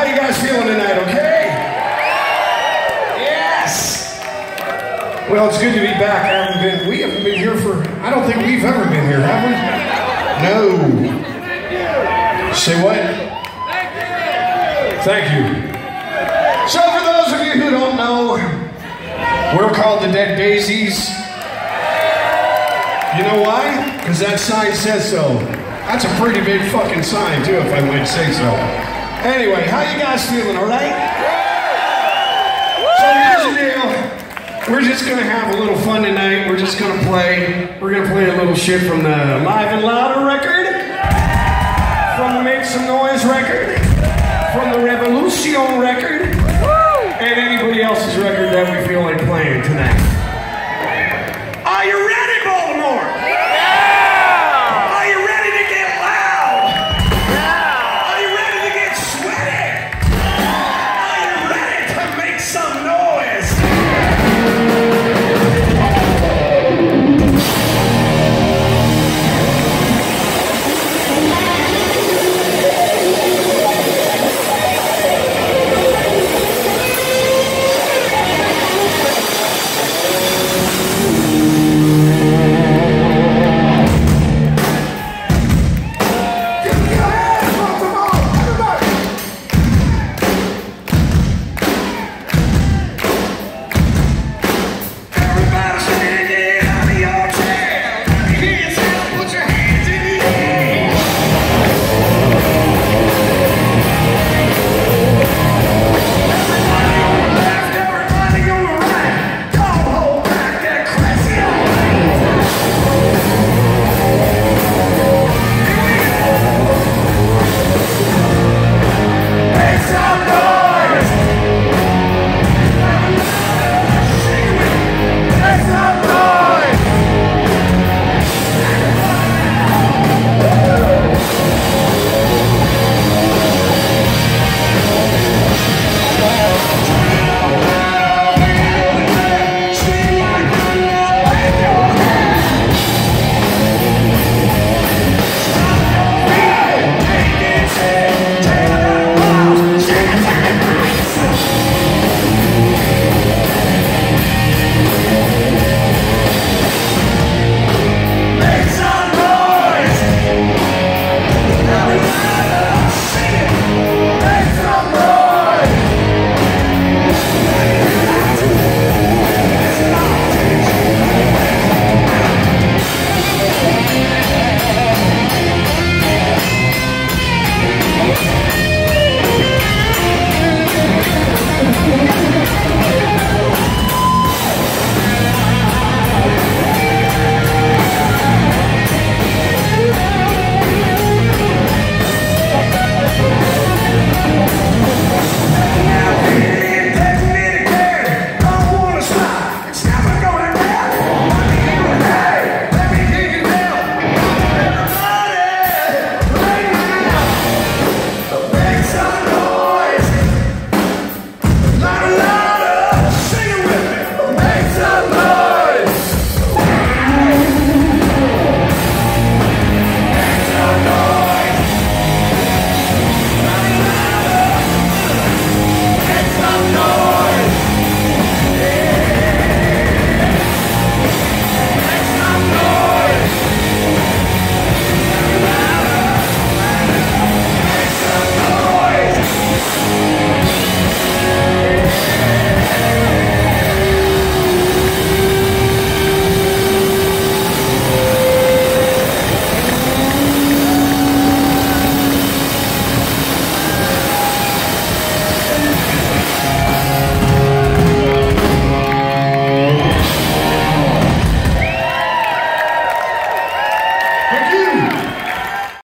How you guys feeling tonight, okay? Yes! Well, it's good to be back. We haven't been here for, I don't think we've ever been here, have we? No. Say what? Thank you. So for those of you who don't know, we're called the Dead Daisies. You know why? Because that sign says so. That's a pretty big fucking sign too, if I might say so. Anyway, how you guys feeling, all right? So here's the deal. We're just gonna have a little fun tonight. We're just gonna play. We're gonna play a little shit from the Live and Louder record, from the Make Some Noise record, from the Revolution record, and anybody else's record that we feel like playing tonight.